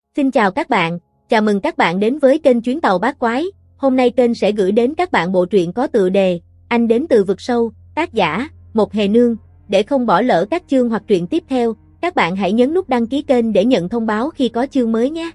Xin chào các bạn, chào mừng các bạn đến với kênh Chuyến Tàu Bát Quái. Hôm nay kênh sẽ gửi đến các bạn bộ truyện có tựa đề Anh đến từ vực sâu, tác giả Một Hề Nương. Để không bỏ lỡ các chương hoặc truyện tiếp theo, các bạn hãy nhấn nút đăng ký kênh để nhận thông báo khi có chương mới nhé.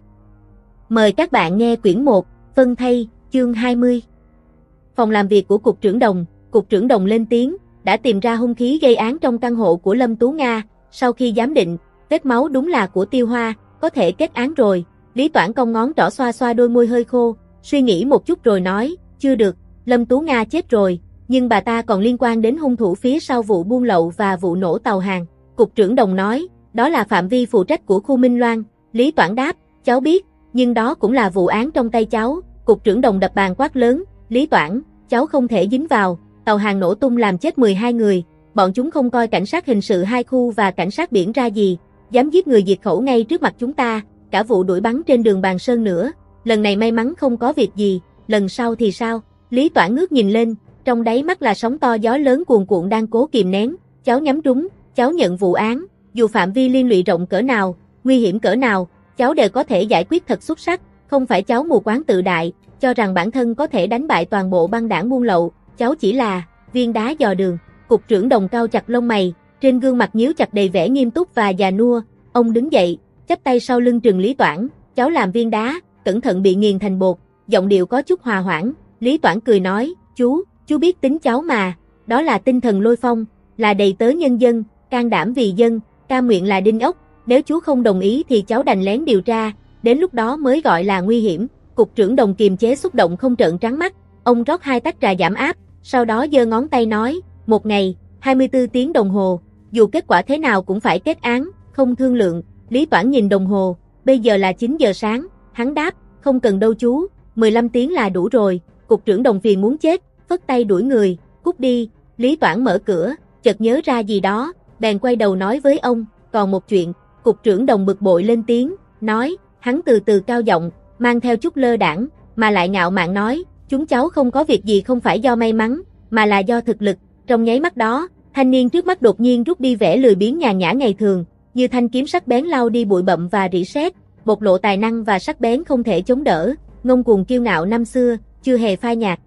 Mời các bạn nghe quyển 1, Phân Thay, chương 20. Phòng làm việc của Cục trưởng Đồng lên tiếng, đã tìm ra hung khí gây án trong căn hộ của Lâm Tú Nga. Sau khi giám định, vết máu đúng là của Tiêu Hoa, có thể kết án rồi. Lý Toản cong ngón trỏ xoa xoa đôi môi hơi khô, suy nghĩ một chút rồi nói, chưa được, Lâm Tú Nga chết rồi, nhưng bà ta còn liên quan đến hung thủ phía sau vụ buôn lậu và vụ nổ tàu hàng. Cục trưởng Đồng nói, đó là phạm vi phụ trách của khu Minh Loan. Lý Toản đáp, cháu biết, nhưng đó cũng là vụ án trong tay cháu. Cục trưởng Đồng đập bàn quát lớn, Lý Toản, cháu không thể dính vào, tàu hàng nổ tung làm chết 12 người, bọn chúng không coi cảnh sát hình sự 2 khu và cảnh sát biển ra gì, dám giết người diệt khẩu ngay trước mặt chúng ta, cả vụ đuổi bắn trên đường Bàn Sơn nữa, lần này may mắn không có việc gì, lần sau thì sao? Lý Toản ngước nhìn lên, trong đáy mắt là sóng to gió lớn cuồn cuộn đang cố kìm nén, cháu nhắm trúng, cháu nhận vụ án, dù phạm vi liên lụy rộng cỡ nào, nguy hiểm cỡ nào, cháu đều có thể giải quyết thật xuất sắc, không phải cháu mù quáng tự đại, cho rằng bản thân có thể đánh bại toàn bộ băng đảng buôn lậu, cháu chỉ là viên đá dò đường. Cục trưởng Đồng cau chặt lông mày, trên gương mặt nhíu chặt đầy vẻ nghiêm túc và già nua, ông đứng dậy, chắp tay sau lưng trừng Lý Toản, cháu làm viên đá, cẩn thận bị nghiền thành bột, giọng điệu có chút hòa hoãn. Lý Toản cười nói, chú biết tính cháu mà, đó là tinh thần lôi phong, là đầy tớ nhân dân, can đảm vì dân, cam nguyện là đinh ốc, nếu chú không đồng ý thì cháu đành lén điều tra, đến lúc đó mới gọi là nguy hiểm. Cục trưởng Đồng kiềm chế xúc động không trợn trắng mắt, ông rót 2 tách trà giảm áp, sau đó giơ ngón tay nói, 1 ngày, 24 tiếng đồng hồ, dù kết quả thế nào cũng phải kết án, không thương lượng. Lý Toản nhìn đồng hồ, bây giờ là 9 giờ sáng, hắn đáp, không cần đâu chú, 15 tiếng là đủ rồi. Cục trưởng Đồng phiền muốn chết, phất tay đuổi người, cút đi. Lý Toản mở cửa, chợt nhớ ra gì đó, bèn quay đầu nói với ông, còn một chuyện. Cục trưởng Đồng bực bội lên tiếng, nói, hắn từ từ cao giọng, mang theo chút lơ đãng, mà lại ngạo mạn nói, chúng cháu không có việc gì không phải do may mắn, mà là do thực lực. Trong nháy mắt đó, thanh niên trước mắt đột nhiên rút đi vẻ lười biếng nhàn nhã ngày thường, như thanh kiếm sắc bén lau đi bụi bặm và rỉ sét, bộc lộ tài năng và sắc bén không thể chống đỡ, ngông cuồng kiêu ngạo năm xưa, chưa hề phai nhạt.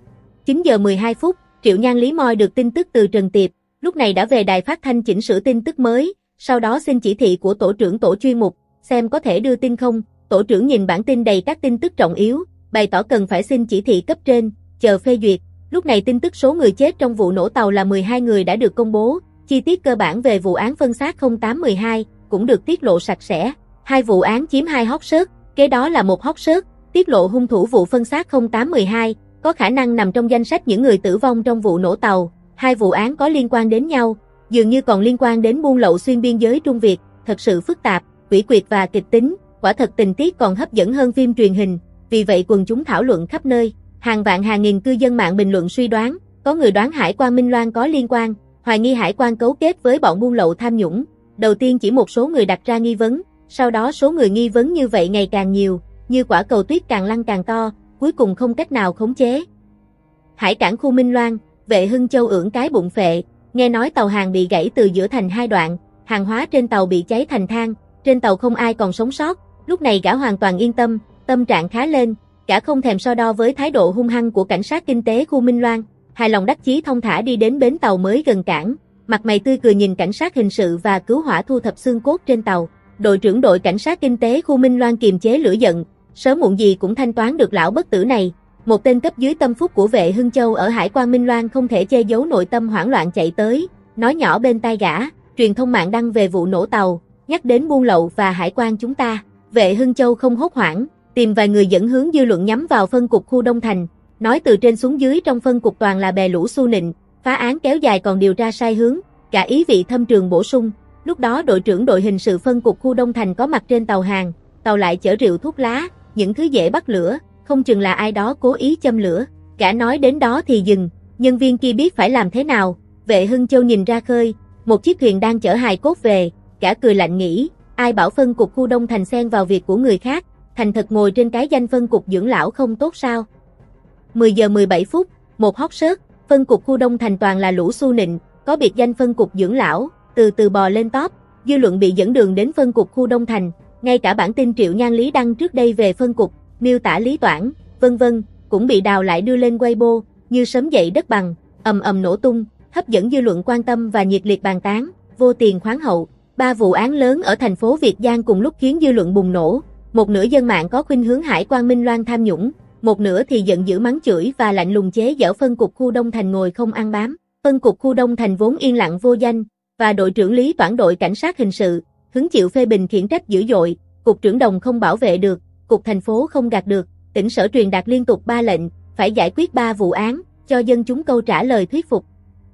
9 giờ 12 phút, Triệu Nhan Lý moi được tin tức từ Trần Tiệp, lúc này đã về đài phát thanh chỉnh sửa tin tức mới, sau đó xin chỉ thị của tổ trưởng tổ chuyên mục, xem có thể đưa tin không. Tổ trưởng nhìn bản tin đầy các tin tức trọng yếu, bày tỏ cần phải xin chỉ thị cấp trên, chờ phê duyệt. Lúc này tin tức số người chết trong vụ nổ tàu là 12 người đã được công bố, chi tiết cơ bản về vụ án phân xác 0812 cũng được tiết lộ sạch sẽ. 2 vụ án chiếm 2 hot search, kế đó là một hot search, tiết lộ hung thủ vụ phân xác 0812 có khả năng nằm trong danh sách những người tử vong trong vụ nổ tàu. 2 vụ án có liên quan đến nhau, dường như còn liên quan đến buôn lậu xuyên biên giới Trung Việt, thật sự phức tạp, quỷ quyệt và kịch tính, quả thật tình tiết còn hấp dẫn hơn phim truyền hình. Vì vậy quần chúng thảo luận khắp nơi, hàng vạn hàng nghìn cư dân mạng bình luận suy đoán, có người đoán Hải quan Minh Loan có liên quan, hoài nghi Hải quan cấu kết với bọn buôn lậu tham nhũng. Đầu tiên chỉ một số người đặt ra nghi vấn, sau đó số người nghi vấn như vậy ngày càng nhiều, như quả cầu tuyết càng lăn càng to, cuối cùng không cách nào khống chế. Hải cảng khu Minh Loan, Vệ Hưng Châu ưỡn cái bụng phệ, nghe nói tàu hàng bị gãy từ giữa thành 2 đoạn, hàng hóa trên tàu bị cháy thành than, trên tàu không ai còn sống sót. Lúc này gã hoàn toàn yên tâm, tâm trạng khá lên, gã không thèm so đo với thái độ hung hăng của cảnh sát kinh tế khu Minh Loan, hài lòng đắc chí thong thả đi đến bến tàu mới gần cảng, mặt mày tươi cười nhìn cảnh sát hình sự và cứu hỏa thu thập xương cốt trên tàu. Đội trưởng đội cảnh sát kinh tế khu Minh Loan kiềm chế lửa giận, sớm muộn gì cũng thanh toán được lão bất tử này. Một tên cấp dưới tâm phúc của Vệ Hưng Châu ở Hải quan Minh Loan không thể che giấu nội tâm hoảng loạn chạy tới, nói nhỏ bên tai gã, truyền thông mạng đăng về vụ nổ tàu, nhắc đến buôn lậu và hải quan chúng ta. Vệ Hưng Châu không hốt hoảng, tìm vài người dẫn hướng dư luận nhắm vào phân cục khu Đông Thành, nói từ trên xuống dưới trong phân cục toàn là bè lũ xu nịnh, phá án kéo dài còn điều tra sai hướng, cả ý vị thâm trường bổ sung. Lúc đó đội trưởng đội hình sự phân cục khu Đông Thành có mặt trên tàu hàng, tàu lại chở rượu thuốc lá, những thứ dễ bắt lửa, không chừng là ai đó cố ý châm lửa. Gã nói đến đó thì dừng, nhân viên kia biết phải làm thế nào. Vệ Hưng Châu nhìn ra khơi, một chiếc thuyền đang chở hài cốt về, gã cười lạnh nghĩ, ai bảo phân cục khu Đông Thành xen vào việc của người khác, thành thật ngồi trên cái danh phân cục dưỡng lão không tốt sao? 10 giờ 17 phút, một hot search, phân cục khu Đông Thành toàn là lũ xu nịnh, có biệt danh phân cục dưỡng lão, từ từ bò lên top, dư luận bị dẫn đường đến phân cục khu Đông Thành, Ngay cả bản tin Triệu Nhan Lý đăng trước đây về phân cục, miêu tả Lý Toản, vân vân, cũng bị đào lại đưa lên Weibo, như sấm dậy đất bằng, ầm ầm nổ tung, hấp dẫn dư luận quan tâm và nhiệt liệt bàn tán. Vô tiền khoáng hậu, 3 vụ án lớn ở thành phố Việt Giang cùng lúc khiến dư luận bùng nổ. Một nửa dân mạng có khuynh hướng Hải Quang Minh Loan tham nhũng, một nửa thì giận dữ mắng chửi và lạnh lùng chế giễu phân cục khu Đông Thành ngồi không ăn bám. Phân cục khu Đông Thành vốn yên lặng vô danh, và đội trưởng Lý Toản đội cảnh sát hình sự, hứng chịu phê bình khiển trách dữ dội, cục trưởng Đồng không bảo vệ được, cục thành phố không gạt được, tỉnh sở truyền đạt liên tục 3 lệnh, phải giải quyết 3 vụ án, cho dân chúng câu trả lời thuyết phục.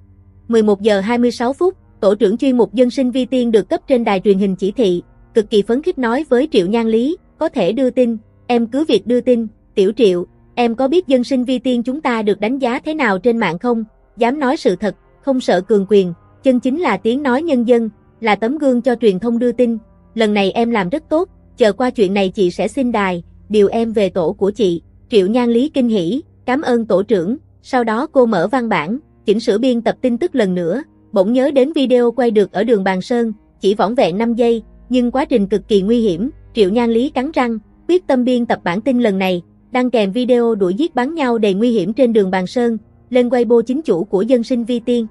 11 giờ 26 phút, tổ trưởng chuyên mục dân sinh Vi Tiên được cấp trên đài truyền hình chỉ thị, cực kỳ phấn khích nói với Triệu Nhan Lý, có thể đưa tin, em cứ việc đưa tin, Tiểu Triệu, em có biết dân sinh Vi Tiên chúng ta được đánh giá thế nào trên mạng không? Dám nói sự thật, không sợ cường quyền, chân chính là tiếng nói nhân dân, là tấm gương cho truyền thông đưa tin. Lần này em làm rất tốt, chờ qua chuyện này chị sẽ xin đài, điều em về tổ của chị. Triệu Nhan Lý kinh hỉ, cảm ơn tổ trưởng. Sau đó cô mở văn bản, chỉnh sửa biên tập tin tức lần nữa, bỗng nhớ đến video quay được ở đường Bàn Sơn, chỉ vỏn vẹn 5 giây, nhưng quá trình cực kỳ nguy hiểm. Triệu Nhan Lý cắn răng, quyết tâm biên tập bản tin lần này, đăng kèm video đuổi giết bắn nhau đầy nguy hiểm trên đường Bàn Sơn, lên Weibo chính chủ của dân sinh Vi Tiên.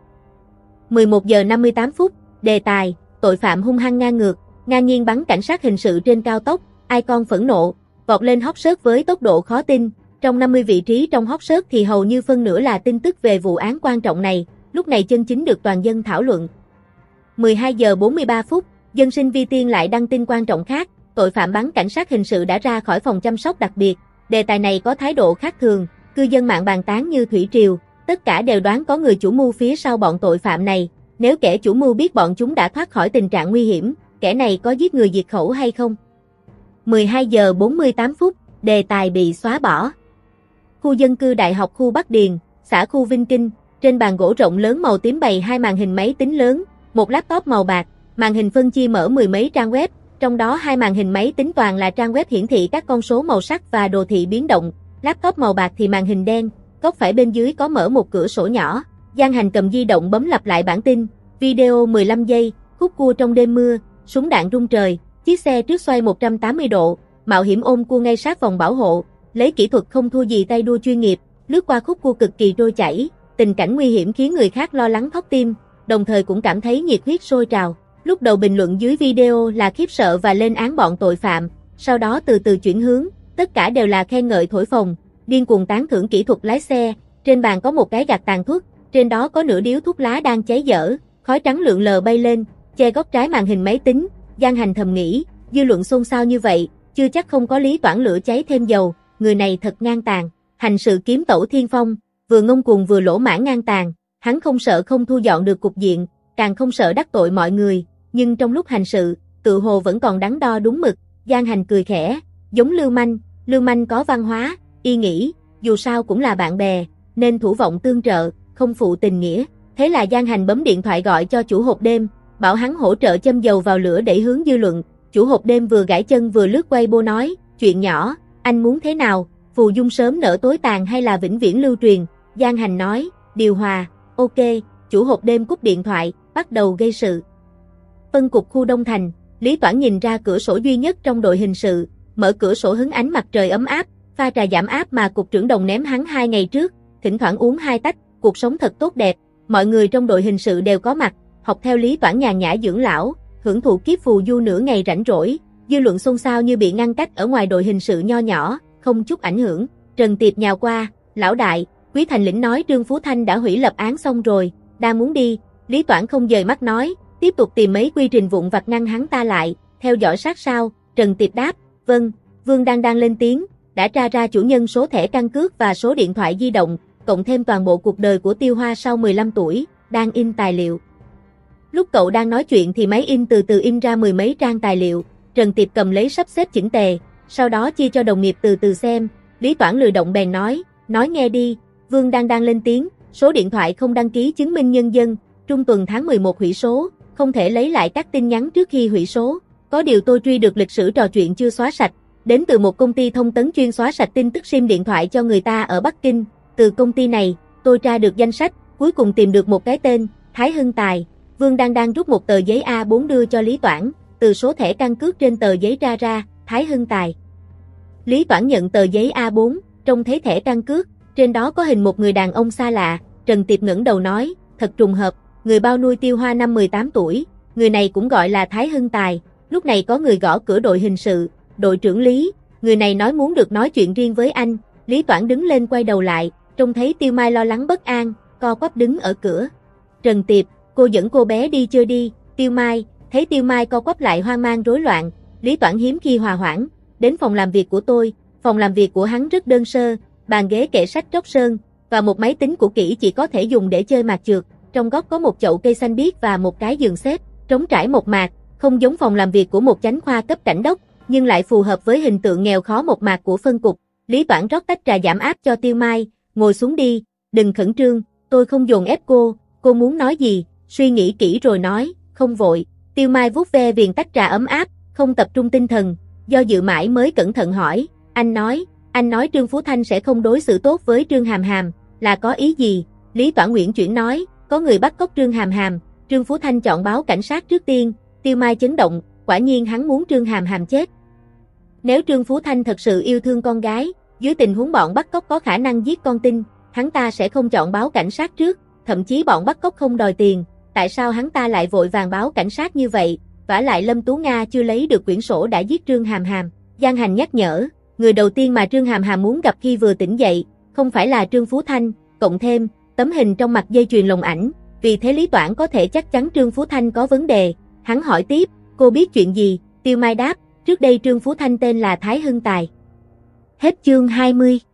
11 giờ 58 phút, đề tài, tội phạm hung hăng ngang ngược, ngang nhiên bắn cảnh sát hình sự trên cao tốc, icon phẫn nộ, vọt lên hot search với tốc độ khó tin. Trong 50 vị trí trong hot search thì hầu như phân nửa là tin tức về vụ án quan trọng này, lúc này chân chính được toàn dân thảo luận. 12 giờ 43 phút, dân sinh Vi Tiên lại đăng tin quan trọng khác, tội phạm bắn cảnh sát hình sự đã ra khỏi phòng chăm sóc đặc biệt. Đề tài này có thái độ khác thường, cư dân mạng bàn tán như thủy triều, tất cả đều đoán có người chủ mưu phía sau bọn tội phạm này. Nếu kẻ chủ mưu biết bọn chúng đã thoát khỏi tình trạng nguy hiểm, kẻ này có giết người diệt khẩu hay không? 12 giờ 48 phút, đề tài bị xóa bỏ. Khu dân cư Đại học khu Bắc Điền, xã khu Vinh Kinh, trên bàn gỗ rộng lớn màu tím bày 2 màn hình máy tính lớn, một laptop màu bạc, màn hình phân chia mở 10 mấy trang web, trong đó 2 màn hình máy tính toàn là trang web hiển thị các con số màu sắc và đồ thị biến động, laptop màu bạc thì màn hình đen, góc phải bên dưới có mở một cửa sổ nhỏ. Giang Hành cầm di động bấm lặp lại bản tin, video 15 giây, khúc cua trong đêm mưa, súng đạn rung trời, chiếc xe trước xoay 180 độ, mạo hiểm ôm cua ngay sát vòng bảo hộ, lấy kỹ thuật không thua gì tay đua chuyên nghiệp, lướt qua khúc cua cực kỳ trôi chảy, tình cảnh nguy hiểm khiến người khác lo lắng thót tim, đồng thời cũng cảm thấy nhiệt huyết sôi trào. Lúc đầu bình luận dưới video là khiếp sợ và lên án bọn tội phạm, sau đó từ từ chuyển hướng, tất cả đều là khen ngợi thổi phồng, điên cuồng tán thưởng kỹ thuật lái xe. Trên bàn có một cái gạt tàn thuốc, trên đó có nửa điếu thuốc lá đang cháy dở, khói trắng lượn lờ bay lên, che góc trái màn hình máy tính. Giang Hành thầm nghĩ, dư luận xôn xao như vậy, chưa chắc không có Lý Toản lửa cháy thêm dầu, người này thật ngang tàn, hành sự kiếm tẩu thiên phong, vừa ngông cuồng vừa lỗ mãn ngang tàn, hắn không sợ không thu dọn được cục diện, càng không sợ đắc tội mọi người, nhưng trong lúc hành sự, tự hồ vẫn còn đắn đo đúng mực. Giang Hành cười khẽ, giống Lưu Manh có văn hóa, y nghĩ, dù sao cũng là bạn bè, nên thủ vọng tương trợ, không phụ tình nghĩa. Thế là Giang Hành bấm điện thoại gọi cho chủ hộp đêm, bảo hắn hỗ trợ châm dầu vào lửa để hướng dư luận. Chủ hộp đêm vừa gãi chân vừa lướt Weibo nói, chuyện nhỏ, anh muốn thế nào, phù dung sớm nở tối tàn hay là vĩnh viễn lưu truyền? Giang Hành nói, điều hòa, ok. Chủ hộp đêm cúp điện thoại, bắt đầu gây sự. Phân cục khu Đông Thành, Lý Toản nhìn ra cửa sổ duy nhất trong đội hình sự, mở cửa sổ hứng ánh mặt trời ấm áp, pha trà giảm áp mà cục trưởng Đồng ném hắn 2 ngày trước, thỉnh thoảng uống 2 tách, cuộc sống thật tốt đẹp. Mọi người trong đội hình sự đều có mặt, học theo Lý Toản nhàn nhã dưỡng lão, hưởng thụ kiếp phù du nửa ngày rảnh rỗi. Dư luận xôn xao như bị ngăn cách ở ngoài đội hình sự nho nhỏ, không chút ảnh hưởng. Trần Tiệp nhào qua, lão đại, Quý Thành lĩnh nói Trương Phú Thanh đã hủy lập án xong rồi, đang muốn đi. Lý Toản không dời mắt nói, tiếp tục tìm mấy quy trình vụn vặt ngăn hắn ta lại, theo dõi sát sao? Trần Tiệp đáp, vâng. Vương đang lên tiếng, đã tra ra chủ nhân số thẻ căn cước và số điện thoại di động, cộng thêm toàn bộ cuộc đời của Tiêu Hoa sau 15 tuổi, đang in tài liệu. Lúc cậu đang nói chuyện thì máy in từ từ in ra 10 mấy trang tài liệu, Trần Tiệp cầm lấy sắp xếp chỉnh tề, sau đó chia cho đồng nghiệp từ từ xem. Lý Toản lười động bèn nói nghe đi. Vương đang lên tiếng, số điện thoại không đăng ký chứng minh nhân dân, trung tuần tháng 11 hủy số, không thể lấy lại các tin nhắn trước khi hủy số. Có điều tôi truy được lịch sử trò chuyện chưa xóa sạch, đến từ một công ty thông tấn chuyên xóa sạch tin tức SIM điện thoại cho người ta ở Bắc Kinh. Từ công ty này, tôi tra được danh sách, cuối cùng tìm được một cái tên, Thái Hưng Tài. Vương đang rút một tờ giấy A4 đưa cho Lý Toản. từ số thẻ căn cước trên tờ giấy ra, Thái Hưng Tài. Lý Toản nhận tờ giấy A4, trông thấy thẻ căn cước, trên đó có hình một người đàn ông xa lạ, Trần Tiệp ngẩng đầu nói, thật trùng hợp, người bao nuôi Tiêu Hoa năm 18 tuổi, người này cũng gọi là Thái Hưng Tài. Lúc này có người gõ cửa đội hình sự, đội trưởng Lý, người này nói muốn được nói chuyện riêng với anh. Lý Toản đứng lên quay đầu lại, trông thấy Tiêu Mai lo lắng bất an, co quắp đứng ở cửa. Trần Tiệp, cô dẫn cô bé đi chưa đi? Tiêu Mai, thấy Tiêu Mai co quắp lại hoang mang rối loạn, Lý Toản hiếm khi hòa hoãn, đến phòng làm việc của tôi. Phòng làm việc của hắn rất đơn sơ, bàn ghế kệ sách tróc sơn, và một máy tính cũ kỹ chỉ có thể dùng để chơi mạc trượt. Trong góc có một chậu cây xanh biếc và một cái giường xếp, trống trải mộc mạc, không giống phòng làm việc của một chánh khoa cấp cảnh đốc, nhưng lại phù hợp với hình tượng nghèo khó mộc mạc của phân cục. Lý Toản rót tách trà giảm áp cho Tiêu Mai, ngồi xuống đi, đừng khẩn trương, tôi không dồn ép cô muốn nói gì, suy nghĩ kỹ rồi nói, không vội. Tiêu Mai vuốt ve viền tách trà ấm áp, không tập trung tinh thần, do dự mãi mới cẩn thận hỏi, anh nói Trương Phú Thanh sẽ không đối xử tốt với Trương Hàm Hàm, là có ý gì? Lý Toản uyển chuyển nói, có người bắt cóc Trương Hàm Hàm, Trương Phú Thanh chọn báo cảnh sát trước tiên. Tiêu Mai chấn động, quả nhiên hắn muốn Trương Hàm Hàm chết. Nếu Trương Phú Thanh thật sự yêu thương con gái, dưới tình huống bọn bắt cóc có khả năng giết con tin, hắn ta sẽ không chọn báo cảnh sát trước, thậm chí bọn bắt cóc không đòi tiền, tại sao hắn ta lại vội vàng báo cảnh sát như vậy? Vả lại Lâm Tú Nga chưa lấy được quyển sổ đã giết Trương Hàm Hàm. Giang Hành nhắc nhở, người đầu tiên mà Trương Hàm Hàm muốn gặp khi vừa tỉnh dậy, không phải là Trương Phú Thanh, cộng thêm tấm hình trong mặt dây chuyền lồng ảnh, vì thế Lý Toản có thể chắc chắn Trương Phú Thanh có vấn đề. Hắn hỏi tiếp, cô biết chuyện gì? Tiêu Mai đáp, trước đây Trương Phú Thanh tên là Thái Hưng Tài. Hết chương 20.